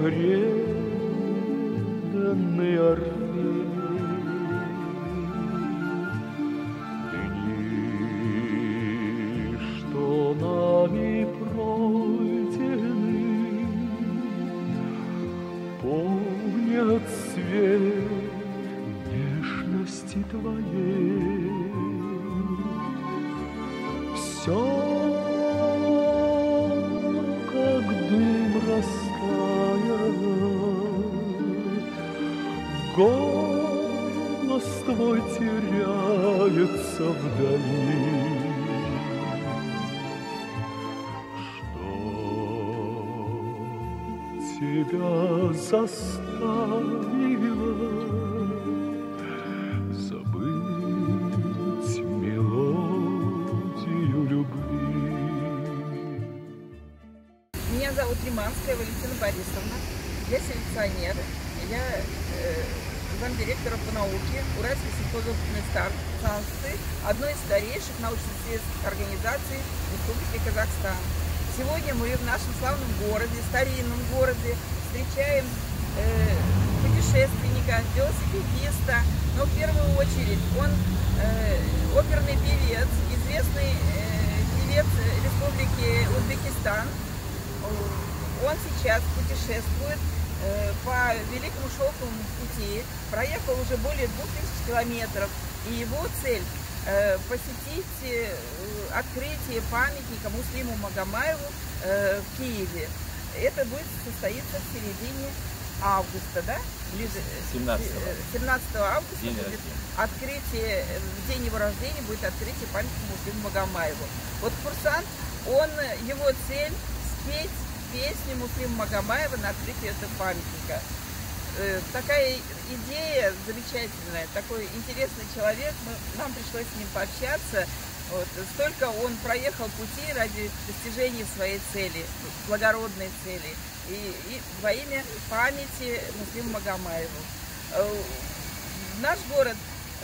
преданный Орфей. Дни, что нами пройдены, помнят свет нежности твоей. Все, как дым растаял, голос твой теряется вдали. Что тебя заставило забыть мелодию любви? Меня зовут Лиманская Валентина Борисовна. Я селекционер. Я замдиректора по науке Уральской сельхозопытной станции, одной из старейших научно-исследовательских организаций Республики Казахстан. Сегодня мы в нашем славном городе, старинном городе, встречаем путешественника, велосипедиста, но в первую очередь он оперный певец, известный певец Республики Узбекистан. Он сейчас путешествует по Великому Шелковому пути, проехал уже более 2000 километров, и его цель посетить открытие памятника Муслиму Магомаеву в Киеве. Это будет состоиться в середине августа, да? 17 августа будет открытие, в день его рождения будет открытие памятника Муслиму Магомаеву. Вот курсант, его цель спеть песню Муслима Магомаева на открытие этого памятника. Такая идея замечательная, такой интересный человек, нам пришлось с ним пообщаться. Вот, столько он проехал пути ради достижения своей цели, благородной цели, и во имя памяти Муслиму Магомаеву. Наш город,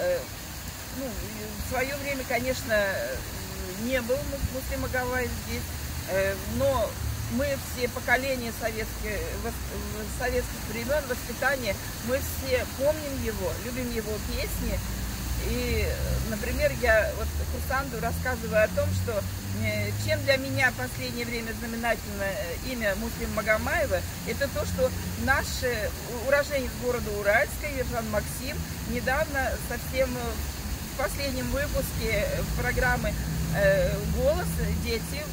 в свое время, конечно, не был Муслим Магомаев здесь, но мы все поколения советских времен, воспитания, мы все помним его, любим его песни. И, например, я курсанту рассказываю о том, что чем для меня в последнее время знаменательно имя Муслима Магомаева, это то, что наш уроженец города Уральска, Ержан Максим, недавно совсем в последнем выпуске программы «Голос. Дети»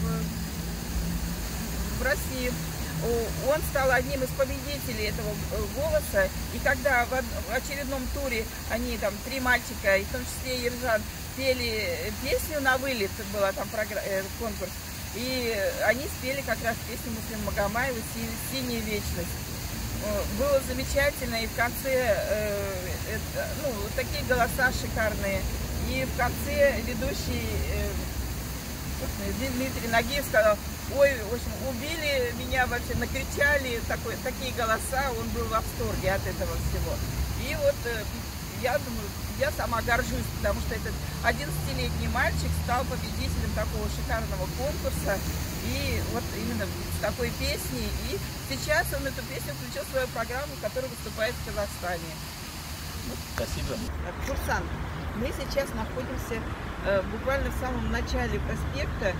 в России, он стал одним из победителей этого голоса. И когда в очередном туре они, там, 3 мальчика, и в том числе Ержан, пели песню на вылет, была там конкурс, и они спели как раз песню Муслима Магомаева «Синяя вечность». Было замечательно, и в конце, такие голоса шикарные, и в конце ведущий Дмитрий Нагиев сказал: ой, в общем, убили меня вообще, накричали, такие голоса, он был в восторге от этого всего. И вот я думаю, я сама горжусь, потому что этот 11-летний мальчик стал победителем такого шикарного конкурса, и вот именно с такой песней, и сейчас он эту песню включил в свою программу, которая выступает в Казахстане. Спасибо. Курсант, мы сейчас находимся буквально в самом начале проспекта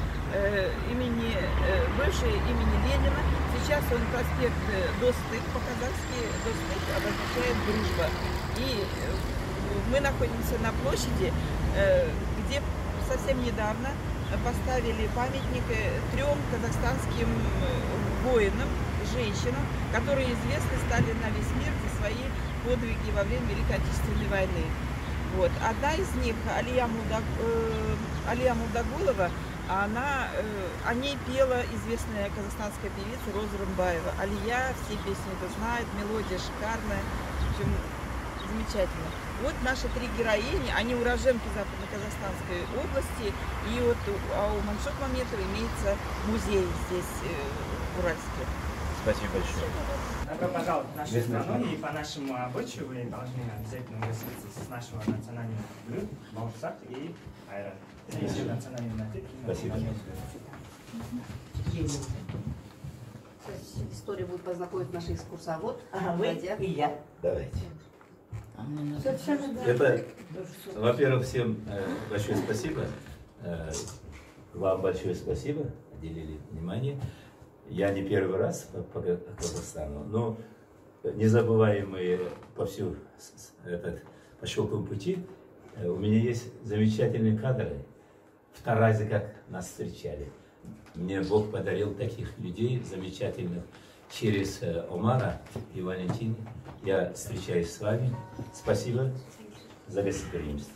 бывшего имени Ленина. Сейчас он проспект Достык, по-казахски Достык обозначает дружба. И мы находимся на площади, где совсем недавно поставили памятник 3 казахстанским воинам, женщинам, которые известны стали на весь мир за свои подвиги во время Великой Отечественной войны. Вот. Одна из них, Алия Мулдагулова, о ней пела известная казахстанская певица Роза Рымбаева. Алия, все песни это знают, мелодия шикарная, в общем, замечательно. Вот наши 3 героини, они уроженки Западно-Казахстанской области, и вот у Мансура Маметова имеется музей здесь, в Уральске. Спасибо большое. Добро пожаловать в нашу страну, и по нашему обычаю вы должны обязательно угоститься с нашего национального блюда баурсак и айран. Это национальный напиток. Спасибо. История будет познакомить наших экскурсовод. Ага, вы Надя. и я. Давайте. Совершенно да. Это, во-первых, всем большое спасибо. Вам большое спасибо, уделили внимание. Я не первый раз по Казахстану, но незабываемые по шелковому пути у меня есть замечательные кадры в Таразе, как нас встречали. Мне Бог подарил таких людей замечательных через Омара и Валентину. Я встречаюсь с вами. Спасибо за гостеприимство.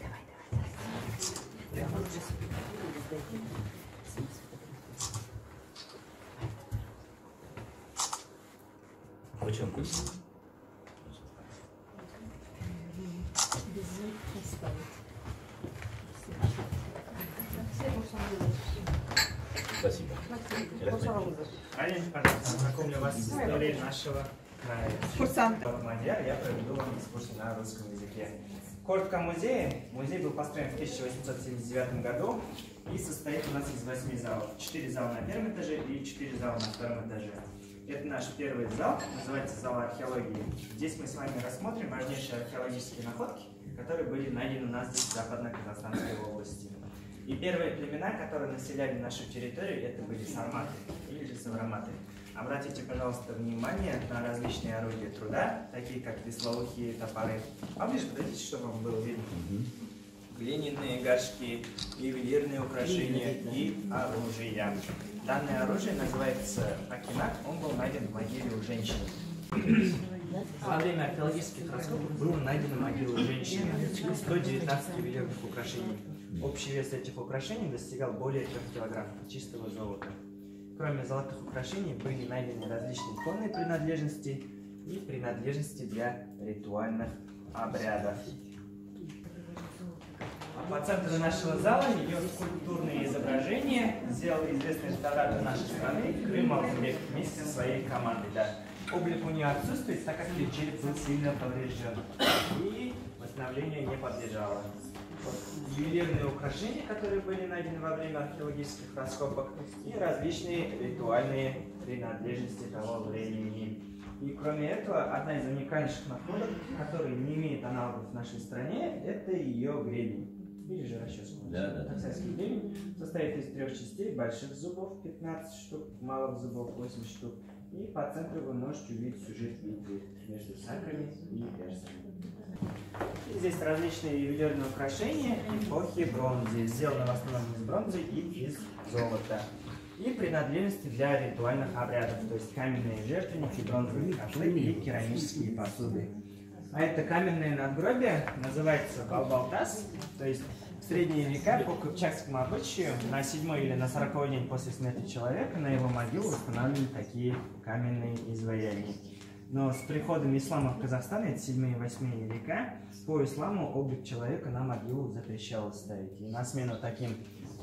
Очень вкусно. Спасибо. Ранее, пожалуйста, знакомлю вас с историей нашего края. Я проведу вам экскурсию на русском языке. Коротко о музее. Музей был построен в 1879 году и состоит у нас из 8 залов. 4 зала на первом этаже и 4 зала на втором этаже. Это наш первый зал, называется зал археологии. Здесь мы с вами рассмотрим важнейшие археологические находки, которые были найдены у нас здесь, в Западно-Казахстанской области. И первые племена, которые населяли нашу территорию, это были сарматы или же савроматы. Обратите, пожалуйста, внимание на различные орудия труда, такие как веслоухие топоры. Поближе подойдите, чтобы вам было видно. Глиняные горшки, ювелирные украшения и оружия. Данное оружие называется акинак, он был найден в могиле у женщины. Во время археологических раскопок было найдено могила женщины, 119 ювелирных украшений. Общий вес этих украшений достигал более 3 килограммов чистого золота. Кроме золотых украшений были найдены различные конные принадлежности и принадлежности для ритуальных обрядов. По центру нашего зала идет скульптурное изображение, сделал известный реставратор нашей страны Крым Алтынбек вместе со своей командой. Да. Облик у нее отсутствует, так как ее череп был сильно поврежден и восстановлению не подлежало. Ювелирные украшения, которые были найдены во время археологических раскопок, и различные ритуальные принадлежности того времени. И кроме этого, одна из уникальнейших находок, которая не имеет аналогов в нашей стране, это ее гребень. Или же расческа. Таксайский гребень состоит из 3 частей: больших зубов 15 штук, малых зубов 8 штук. И по центру вы можете увидеть сюжет битвы между саками и персами. И здесь различные ювелирные украшения эпохи бронзы, сделаны в основном из бронзы и из золота. И принадлежности для ритуальных обрядов, то есть каменные жертвенники, бронзовые котлы и керамические посуды. А это каменное надгробие, называется балбалтас, то есть в средние века по кыпчакскому обычаю на 7-й или на 40-й день после смерти человека на его могилу устанавливали такие каменные изваяния. Но с приходом ислама в Казахстан, это 7 и 8 века, по исламу облик человека на могилу запрещалось ставить. И на смену таким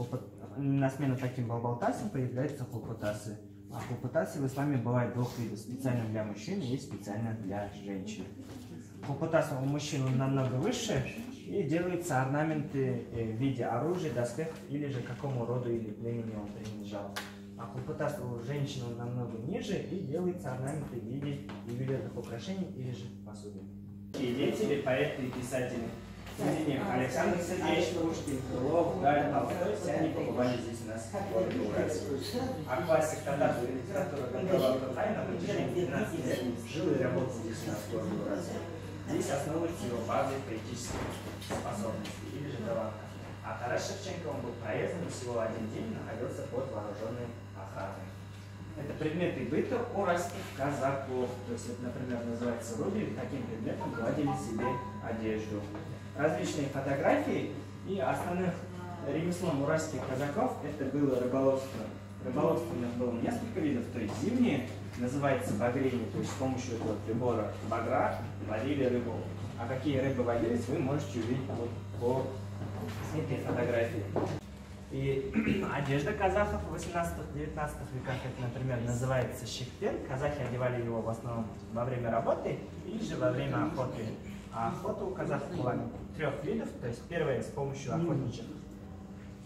балбалтасам появляются хупутасы. А хупутасы в исламе бывают 2 видов: специально для мужчин и специально для женщин. Хупутас у мужчин намного выше, и делаются орнаменты в виде оружия, доспехов или же какому роду или племени он принадлежал. А хупутас у женщин намного ниже, и делаются орнаменты в виде ювелирных украшений или же посуды. И деятели, поэты и писатели. Александр Сергеевич Пушкин, Крылов, Галь, Толстой, все они побывали здесь у нас в городе Уральске. А классик татарской литературы Габдулла Туртай на протяжении 15 лет жил и работал здесь у нас в городе Уральске. Здесь основывается его базы поэтических способностей или же таланта. А Тарас Шевченко, он был проездом и всего 1 день находился под вооруженной охраной. Это предметы быта уральских казаков. То есть это, например, называется рубель. Таким предметом гладили себе одежду. Различные фотографии и основных ремеслом уральских казаков это было рыболовство. Рыболовство у нас было несколько видов, то есть зимние, называется багрение, то есть с помощью этого прибора багра ловили рыбу. А какие рыбы водились, вы можете увидеть вот по этой фотографии. И одежда казахов в 18-19 веках, это, например, называется щекпен. Казахи одевали его в основном во время работы или же во время охоты. А охота у казахов была 3 видов, то есть первое с помощью охотничьих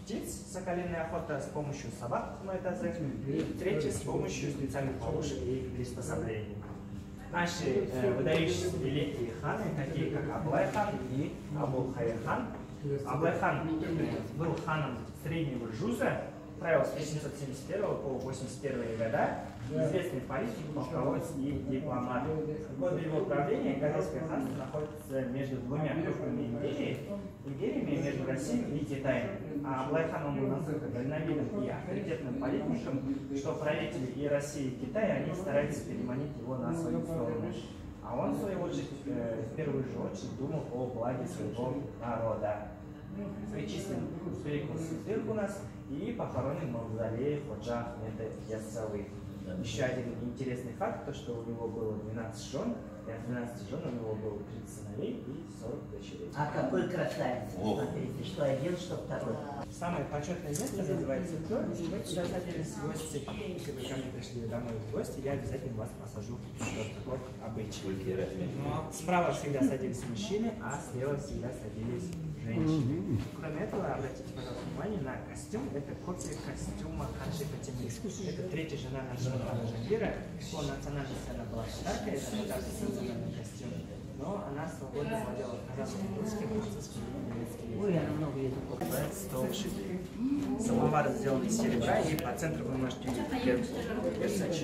птиц, соколиная охота с помощью собак, и третье с помощью специальных ловушек и приспособлений. Наши выдающиеся великие ханы, такие как Аблай-хан и Абул-Хайр-хан. Аблай-хан был ханом Среднего Джуза, правил с 871 по 81 года, известный политик, полководец и дипломат. В годы его правления Казахское ханство находится между двумя крупными империями, между Россией и Китаем. А Аблай-хан он был настолько дальновидным и авторитетным политиком, что правители и России, и Китая, они стараются переманить его на свою сторону. А он, в свою очередь, в первую же очередь думал о благе своего народа. Причислен к великим святых у нас и похоронен в мавзолее Ходжа Ахмеда Яссауи. Еще один интересный факт, то что у него было 12 жен, и от 12 жен у него было 30 сыновей и 40 дочерей. А какой красавец, смотрите, что один, что второй. Самое почетное место называется то, если вы сюда садились в гости, если вы ко мне пришли домой в гости, я обязательно вас посажу в такой обычай. Но справа всегда садились мужчины, а слева всегда садились женщины. Кроме этого, обратите, пожалуйста, внимание на костюм. Это копия костюма Ханши Фатимы. Это третья жена нашего хана Джангира. По национальности она была татарка, это татарский национальный костюм. Но она свободно владела казахским, русским, французским и немецким. Ой, она много языков. Стол шитый. Самовар сделан из серебра, и по центру вы можете увидеть Версачи.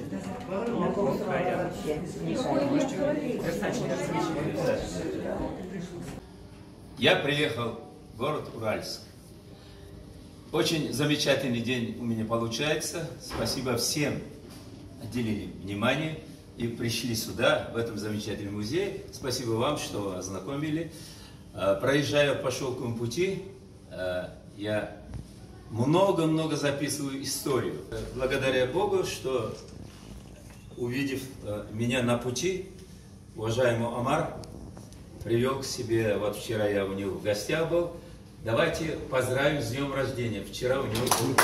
Я приехал в город Уральск. Очень замечательный день у меня получается. Спасибо всем, уделили внимание и пришли сюда, в этом замечательном музее. Спасибо вам, что ознакомили. Проезжая по шелковому пути, я много-много записываю историю. Благодаря Богу, что, увидев меня на пути, уважаемый Омар привел к себе, вот вчера я у него в гостях был. Давайте поздравим с днем рождения. Вчера у него был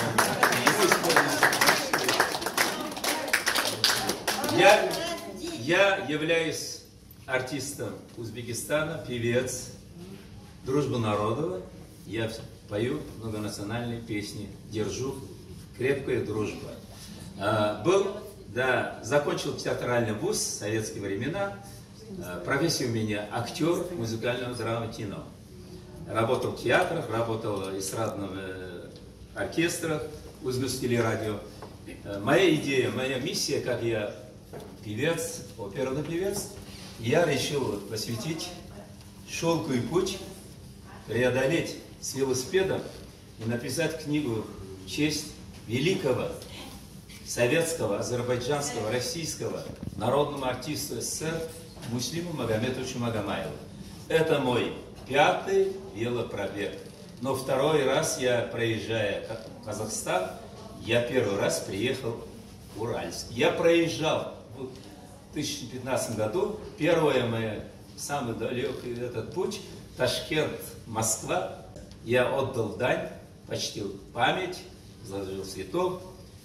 Я являюсь артистом Узбекистана, певец, дружба народов. Я пою многонациональные песни, держу крепкая дружба. Закончил театральный вуз в советские времена. Профессия у меня актер музыкального драмы кино. Работал в театрах, работал в эстрадном оркестрах, Узбекский телерадио. Моя идея, моя миссия, как я певец, оперный певец, я решил посвятить шелковый путь, преодолеть с велосипедом и написать книгу в честь великого советского, азербайджанского, российского народного артиста СССР Муслима Магомедовича Магомаева. Это мой 5-й велопробег. Но второй раз я, проезжая в Казахстан, я первый раз приехал в Уральск. Я проезжал в 2015 году, первое мое, самый далекий этот путь, Ташкент, Москва. Я отдал дань, почтил память, заложил цветов.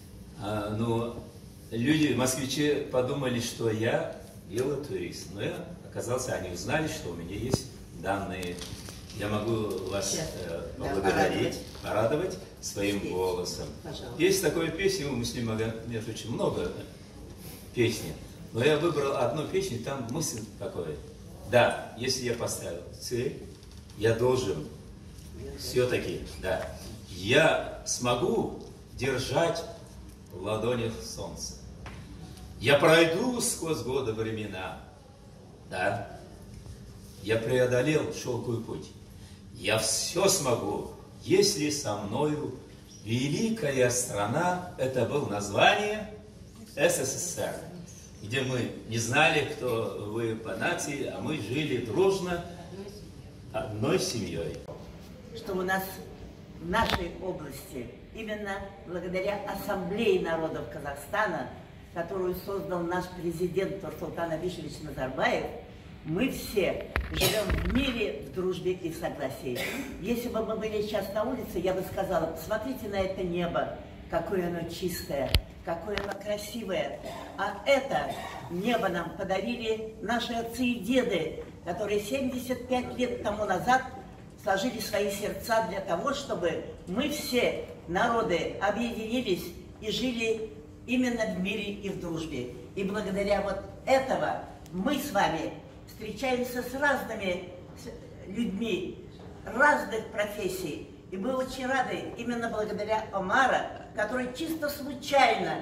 Но люди, москвичи, подумали, что я велотурист. Но я оказался, они узнали, что у меня есть данные. Я могу вас поблагодарить, порадовать своим голосом. Пожалуйста. Есть такая песня у Муслима Магомедовича, много песен. Но я выбрал одну песню, там мысль такая. Да, если я поставил цель, я должен все-таки, да, я смогу держать в ладонях солнце. Я пройду сквозь годы времена, да, я преодолел шелковый путь. Я все смогу, если со мною великая страна, это было название СССР, где мы не знали, кто вы по нации, а мы жили дружно одной семьей. Что у нас в нашей области, именно благодаря Ассамблее народов Казахстана, которую создал наш президент Нурсултан Абишевич Назарбаев, мы все живем в мире, в дружбе и в согласии. Если бы мы были сейчас на улице, я бы сказала, посмотрите на это небо, какое оно чистое, какое оно красивое. А это небо нам подарили наши отцы и деды, которые 75 лет тому назад сложили свои сердца для того, чтобы мы все народы объединились и жили именно в мире и в дружбе. И благодаря вот этого мы с вами встречаемся с разными людьми, разных профессий. И мы очень рады именно благодаря Омара, который чисто случайно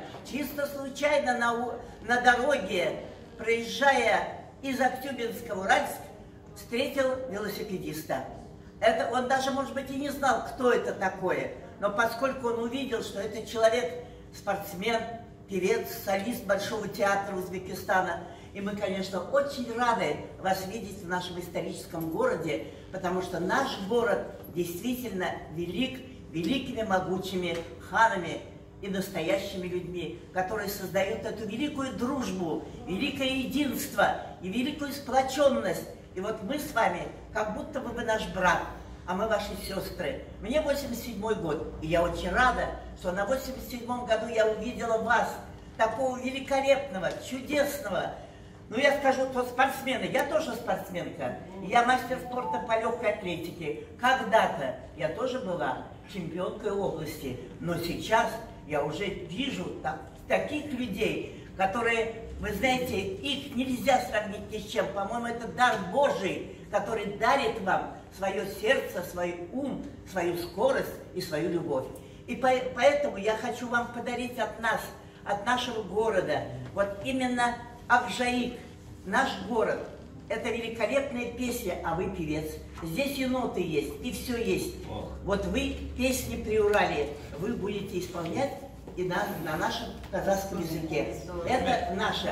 на дороге, проезжая из Актюбинска в Уральск, встретил велосипедиста. Это он даже, может быть, и не знал, кто это такое, но поскольку он увидел, что это человек, спортсмен, певец, солист Большого театра Узбекистана, и мы, конечно, очень рады вас видеть в нашем историческом городе, потому что наш город действительно велик, великими могучими ханами и настоящими людьми, которые создают эту великую дружбу, великое единство и великую сплоченность. И вот мы с вами, как будто бы вы наш брат, а мы ваши сестры. Мне 87-й год, и я очень рада, что на 87-м году я увидела вас, такого великолепного, чудесного. Ну, я скажу, то спортсмены, я тоже спортсменка, я мастер спорта по легкой атлетике. Когда-то я тоже была чемпионкой области, но сейчас я уже вижу таких людей, которые, вы знаете, их нельзя сравнить ни с чем. По-моему, это дар Божий, который дарит вам свое сердце, свой ум, свою скорость и свою любовь. И поэтому я хочу вам подарить от нас, от нашего города, вот именно Акжаик, наш город. Это великолепная песня, а вы певец. Здесь и ноты есть, и все есть. Вот вы песни приурали, вы будете исполнять и на нашем казахском языке. Это наше.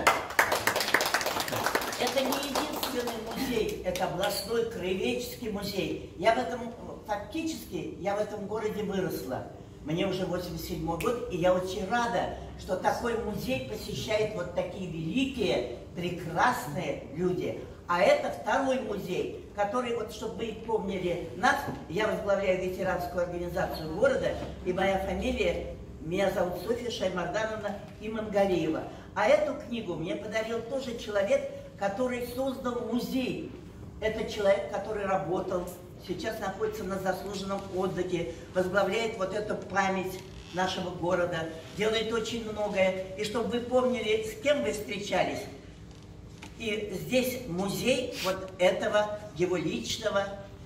Это не единственный музей, это областной краеведческий музей. Фактически, я в этом городе выросла. Мне уже 87-й год, и я очень рада, что такой музей посещает вот такие великие, прекрасные люди. А это второй музей, который, вот чтобы вы помнили нас, я возглавляю ветеранскую организацию города, и моя фамилия, меня зовут Софья Шаймардановна Имангалиева. А эту книгу мне подарил тоже человек, который создал музей. Это человек, который работал, сейчас находится на заслуженном отдыхе, возглавляет вот эту память нашего города, делает очень многое. И чтобы вы помнили, с кем вы встречались. И здесь музей вот этого его личного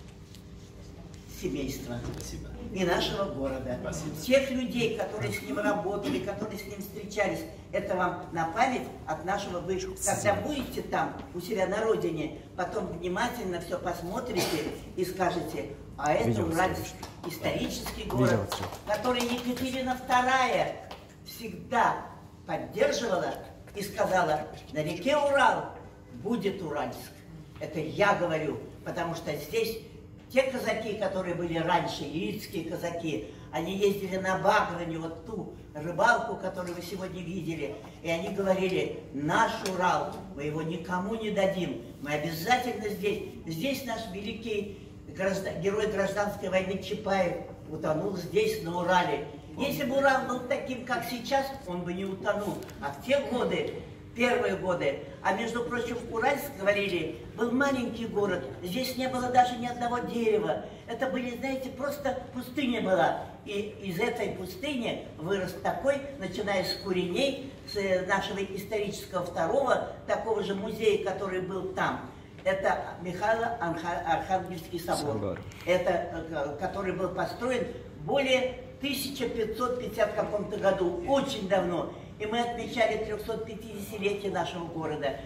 семейства. Спасибо. И нашего города. Спасибо. Тех людей, которые с ним работали, которые с ним встречались, это вам на память от нашего вы. Когда будете там, у себя на родине, потом внимательно все посмотрите и скажете, а это Уральск, исторический город, который Екатерина II всегда поддерживала и сказала, на реке Урал будет Уральск. Это я говорю, потому что здесь те казаки, которые были раньше, яицкие казаки, они ездили на Багране, вот ту рыбалку, которую вы сегодня видели, и они говорили, наш Урал, мы его никому не дадим, мы обязательно здесь. Здесь наш великий герой гражданской войны Чапаев утонул здесь, на Урале. Если бы Урал был таким, как сейчас, он бы не утонул. А в те годы, первые годы, а между прочим, Уральск, говорили, был маленький город, здесь не было даже ни одного дерева. Это были, знаете, просто пустыня была. И из этой пустыни вырос такой, начиная с Куреней, с нашего исторического второго, такого же музея, который был там. Это Михайло-Архангельский собор, это, который был построен более 1550 каком-то году, очень давно. И мы отмечали 350-летие нашего города,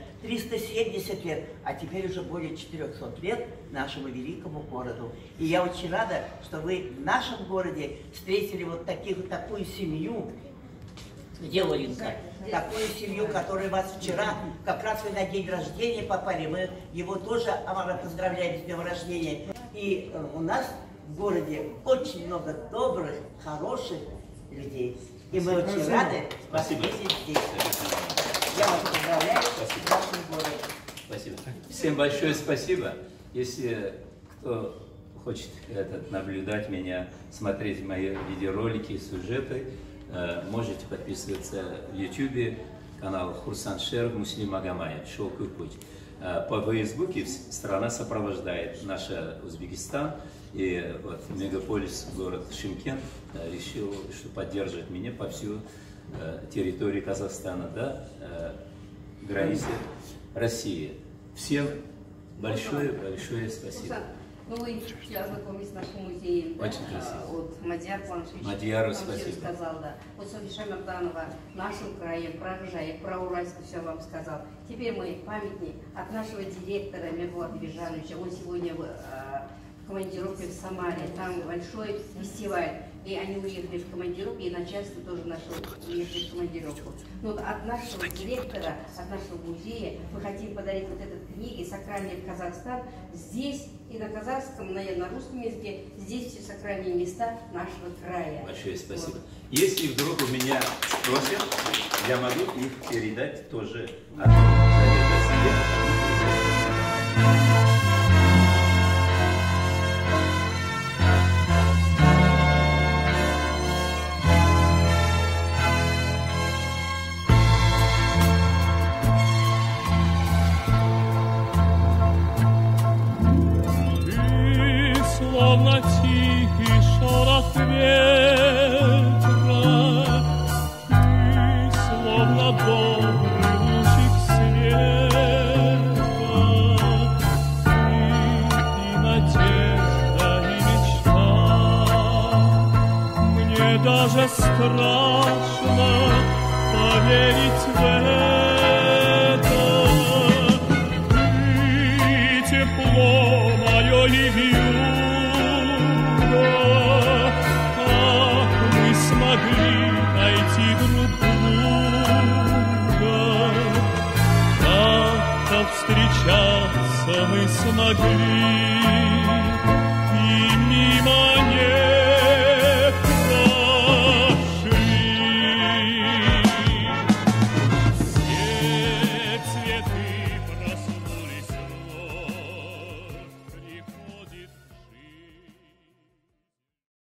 370 лет, а теперь уже более 400 лет нашему великому городу. И я очень рада, что вы в нашем городе встретили вот такую семью, где Оленька? Такую семью, которая вас вчера, как раз вы на день рождения попали, мы его тоже, Амара, поздравляем с днем рождения. И у нас в городе очень много добрых, хороших людей. И мы очень рады вас видеть здесь. Я вас поздравляю с вашим городом. Спасибо. Всем большое спасибо. Если кто хочет наблюдать меня, смотреть мои видеоролики и сюжеты, можете подписываться в YouTube, канал Хурсан Шеров, Муслим Магомаев, «Шелковый путь». по Фейсбуке страна сопровождает наш Узбекистан. И вот мегаполис, город Шымкент, решил, что поддерживает меня по всю территории Казахстана, да, границы России. Всем большое спасибо. Ну, вы ознакомились с нашим музеем, да? Очень красиво. Вот Мадияр Куанышевич Мадияру вам всё спасибо. рассказал, да. Вот Софья Шамирданова нашим краем, про Акжаик, про Уральск все вам сказал. Теперь мы памятник от нашего директора Мирбулата Бежановича. Он сегодня в командировке в Самаре. Там большой фестиваль. И они уехали в командировку, и начальство тоже наше уехали в командировку. Но вот от нашего директора, от нашего музея мы хотим подарить вот этот книги «Сакральный Казахстан». Здесь и на казахском, на русском языке, здесь все сакральные места нашего края. Большое спасибо. Вот. Если вдруг у меня спросят, я могу их передать тоже от Совета себе. Словно тихий шорох ветра, ты словно добрый лучик света, ты и надежда, и мечта. Мне даже страшно поверить в это. Ты тепло мое и смогли найти друг друга, как повстречаться мы смогли.